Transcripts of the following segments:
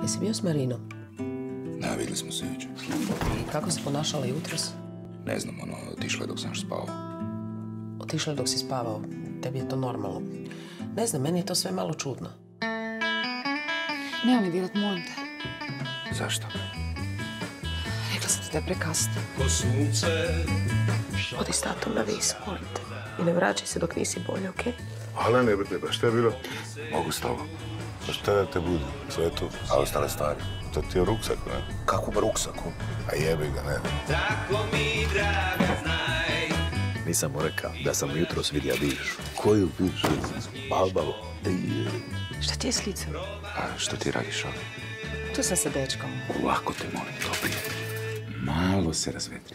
Jesi bio s Marinom? Ne, vidjeli smo se jučer. I kako se ponašala jutros? Ne znam, otišla je dok sam još spavao. Otišla je dok si spavao. Tebi je to normalno. Ne znam, meni je to sve malo čudno. Nemoj mi dirat, molim te. Zašto? Rekla sam ti da je prekasno. Odi s tatom na vis, molim te. I ne vraćaj se dok nisi bolje, okej? Ale ne brini, pa šta je bilo? Mogu s tobom. Pa šta da te bude? Sve je tu. A ostale stvari? To ti je ruksak, ne? Kakvom ruksaku? A jebi ga, ne. Nisam mu rekao da sam jutros vidio bivšu. Koju bivšu? Balbavu. Šta ti je s licem? A što ti radiš ovdje? Tu sam sa dečkom. Ovako te molim, to prijatelj. Malo se razvetri.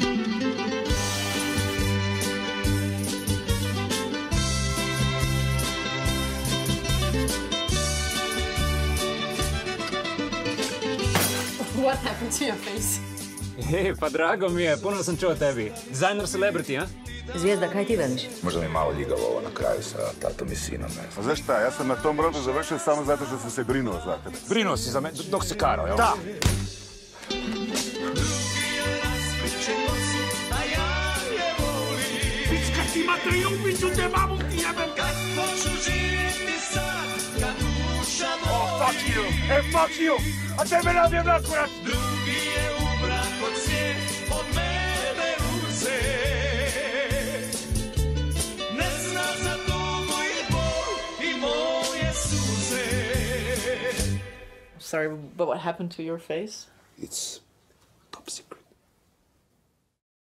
What happened to your face? Pa drago mi je, puno sam čuo tebi. Designer celebrity, a? Zvijezda, kaj ti veliš? Možda mi malo ljigavo ovo na kraju sa tatom i sinom, ne znam. A znaš šta, ja sam na tom brodu završio samo zato što sam se brinuo za tebe. Brinuo si za me dok se karao, jel? Da! Pička ti materiju, ubiću te, mamu ti jebem! Kako ću živjeti sad, kad duša moja... Oh, fuck you! Fuck you! A tebe nabijem na kurac! Drugi je ubrak od svijet, od mene uze. Ne zna za tugu i bol i moje suze. Sorry, but what happened to your face? It's